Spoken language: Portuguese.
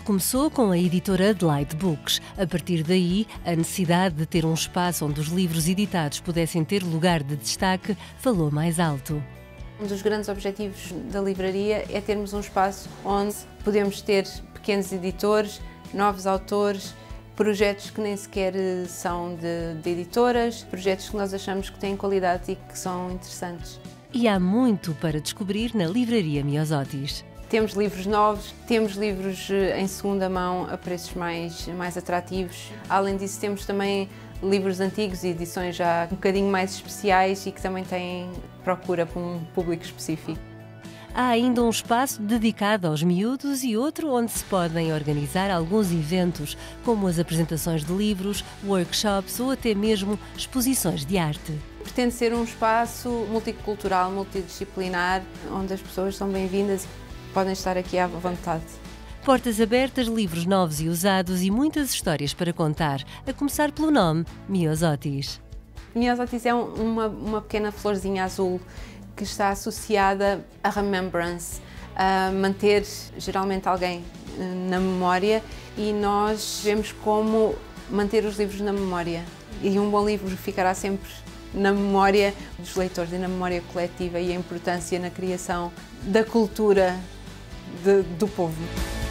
Tudo começou com a editora Adelaide Books. A partir daí, a necessidade de ter um espaço onde os livros editados pudessem ter lugar de destaque falou mais alto. Um dos grandes objetivos da livraria é termos um espaço onde podemos ter pequenos editores, novos autores, projetos que nem sequer são de editoras, projetos que nós achamos que têm qualidade e que são interessantes. E há muito para descobrir na Livraria Miosotis. Temos livros novos, temos livros em segunda mão a preços mais atrativos. Além disso, temos também livros antigos e edições já um bocadinho mais especiais e que também têm procura por um público específico. Há ainda um espaço dedicado aos miúdos e outro onde se podem organizar alguns eventos, como as apresentações de livros, workshops ou até mesmo exposições de arte. Pretende ser um espaço multicultural, multidisciplinar, onde as pessoas são bem-vindas e podem estar aqui à vontade. Portas abertas, livros novos e usados e muitas histórias para contar, a começar pelo nome Miosotis. Miosotis é uma pequena florzinha azul que está associada a remembrance, a manter geralmente alguém na memória, e nós vemos como manter os livros na memória. E um bom livro ficará sempre na memória dos leitores e na memória coletiva, e a importância na criação da cultura do povo.